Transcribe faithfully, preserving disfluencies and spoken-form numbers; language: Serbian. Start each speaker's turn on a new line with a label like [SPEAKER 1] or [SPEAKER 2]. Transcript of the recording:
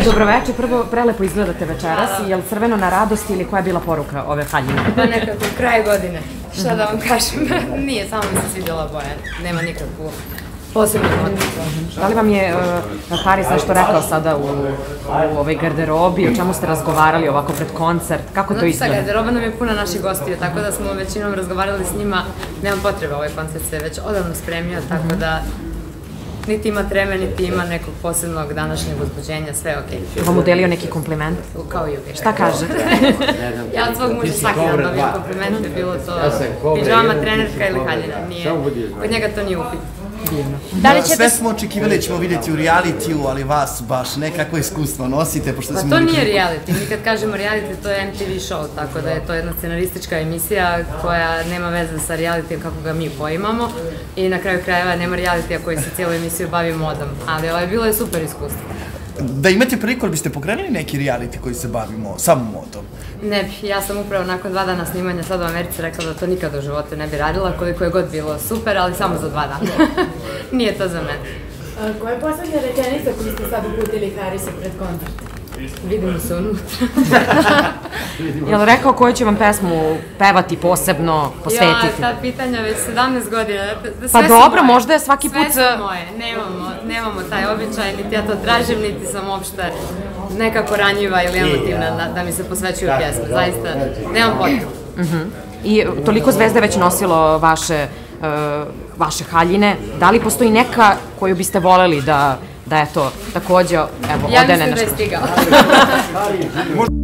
[SPEAKER 1] Dobroveče, prvo prelepo izgledate večeras, je li crveno na radost ili koja je bila poruka ove haljine?
[SPEAKER 2] Pa nekako kraj godine, šta da vam kažem, nije, samo mi se svidjela boja, nema nikakvu posebnu motivu.
[SPEAKER 1] Da li vam je Paris nešto rekao sada u ovoj garderobi, o čemu ste razgovarali ovako pred koncert, kako to izgleda?
[SPEAKER 2] Sa garderoba nam je puna naših gostiju, tako da smo većinom razgovarali s njima, nemam potrebe, ovaj koncert se već odavno spremio, tako da niti ima treme, niti ima nekog posebnog današnjeg uzbuđenja, sve je okej.
[SPEAKER 1] Vam udelio neki kompliment?
[SPEAKER 2] Kao i uvijek.
[SPEAKER 1] Šta kaže?
[SPEAKER 2] Ja od svog muža svaki dan dobijem komplimente, bilo to pidžama, trenerka ili haljina. Kod njega to nije upit.
[SPEAKER 3] Sve smo očekivali da ćemo vidjeti u realitiju, ali vas baš nekako iskustvo nosite.
[SPEAKER 2] Pa to nije reality, mi kad kažemo reality to je M T V show, tako da je to jedna scenaristička emisija koja nema veze sa realitijom kako ga mi poimamo i na kraju krajeva nema realitija koji se cijelu emisiju bavi modom, ali ovo je bilo je super iskustvo.
[SPEAKER 3] Da imate priliku, ali biste pokrenuli neki reality koji se bavimo samo modom?
[SPEAKER 2] Ne bi, ja sam upravo nakon dva dana snimanja sad u Americi rekla da to nikada u životu ne bi radila, koliko je god bilo super, ali samo za dva dana. Nije to za mene.
[SPEAKER 4] Koja je poslednja rečenica koju ste sad uputili Harisu pred koncert?
[SPEAKER 2] Vidimo se unutra.
[SPEAKER 1] Je li rekao koju će vam pesmu pevati posebno, posvetiti?
[SPEAKER 2] Ja, ta pitanja već sedamnaest godina.
[SPEAKER 1] Pa dobro, možda je svaki put...
[SPEAKER 2] Sve su moje, nemamo taj običaj, niti ja to tražim, niti sam uopšte nekako ranjiva ili emotivna da mi se posvećuju pjesme. Zaista, nemam potrebu.
[SPEAKER 1] I toliko zvezde već nosilo vaše haljine. Da li postoji neka koju biste voleli da, eto, takođe, evo, odene nešto?
[SPEAKER 2] Ja mislim da je stigao.